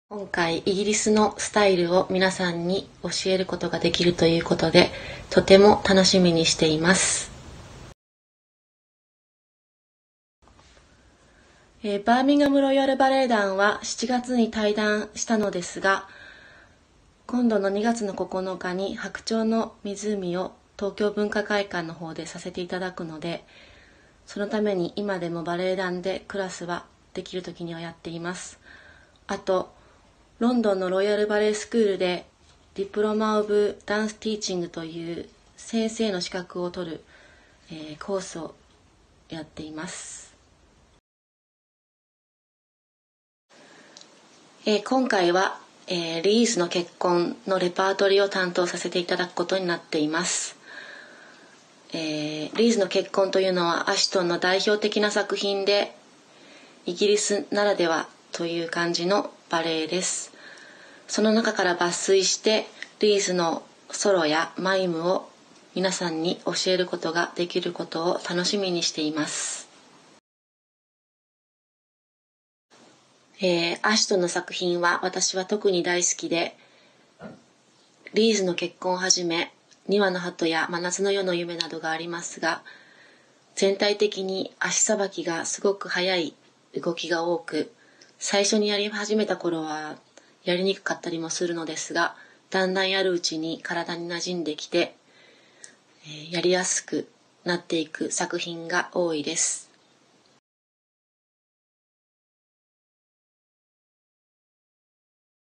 今回イギリスのスタイルを皆さんに教えることができるということで、とても楽しみにしています。バーミンガムロイヤルバレエ団は7月に退団したのですが、今度の2月の9日に白鳥の湖を東京文化会館の方でさせていただくので、そのために今でもバレエ団でクラスはできる時にはやっています。あと、ロンドンのロイヤルバレエスクールでディプロマ・オブ・ダンス・ティーチングという先生の資格を取る、コースをやっています。今回は、リーズの結婚のレパートリーを担当させていただくことになっています。リーズの結婚というのはアシュトンの代表的な作品で、イギリスならではという感じのバレエです。その中から抜粋してリーズのソロやマイムを皆さんに教えることができることを楽しみにしています。アシュトンの作品は私は特に大好きで、リーズの結婚をはじめ2羽の鳩や真夏の夜の夢などがありますが、全体的に足さばきがすごく速い動きが多く、最初にやり始めた頃はやりにくかったりもするのですが、だんだんやるうちに体に馴染んできて、やりやすくなっていく作品が多いです。